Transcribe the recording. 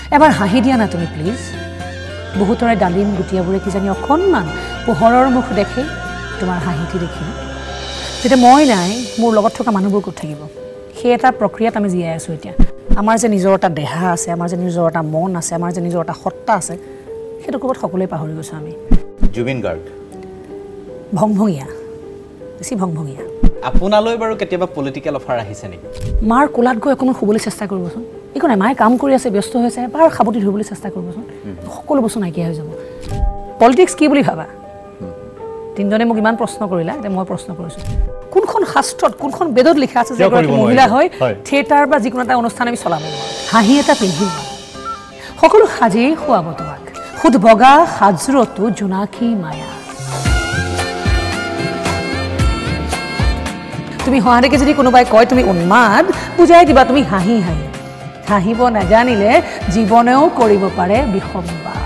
এবাৰ হাঁহি দিয়া না তুমি প্লিজ বহুতৰে ডালিম গুটিয়াবোৰে কিজানি অকণমান পোহৰৰ মুখ দেখে তোমাৰ হাঁহিটি দেখি যেতিয়া মই নাই মোৰ লগত থকা মানুহবোৰ ক'ত থাকিব সেই এটা প্ৰক্ৰিয়াত আমি জীয়াই আছোঁ এতিয়া আমাৰ যে নিজৰ এটা দেহা আছে আমাৰ যে নিজৰ এটা মন আছে আমাৰ যে নিজৰ এটা সত্তা আছে সেইটো ক'ৰবাত সকলোৱে পাহৰি গৈছোঁ আমি জুবিন গাৰ্গ ভংভঙীয়া বেছি ভংভঙীয়া আপোনালৈ বাৰু কেতিয়াবা পলিটিকেল অফাৰ আহিছে নেকি মাৰ কোলাত গৈ অকণমান শুবলৈ চেষ্টা কৰিবচোন একো নাই মায়ে কাম কৰি আছে ব্যস্ত হৈছে এবাৰ সাৱটি ধৰিবলৈ চেষ্টা কৰিবচোন সকলো বস্তু নাইকিয়া হৈ যাব পলিটিক্স কি বুলি ভাবা তিনিজনে মোক ইমান প্ৰশ্ন কৰিলা এতিয়া মই প্ৰশ্ন কৰিছোঁ কোনখন শাস্ত্ৰত কোনখন বেদত লিখা আছে যে এগৰাকী মহিলা হয় থিয়েটাৰ বা যিকোনো এটা অনুষ্ঠান আমি চলাব হাঁহি এটা পিন্ধিম সকলো সাজেই খুৱাব তোমাক খুদ বগা সাজৰতো জোনাকী মায়া তুমি হহাদেকে যদি কোনোবাই কয় তুমি উন্মাদ বুজাই দিবা তুমি হাঁহি হাঁহি হাঁহিব নাজানিলে জীৱনেও কৰিব পাৰে বিসম্বাদ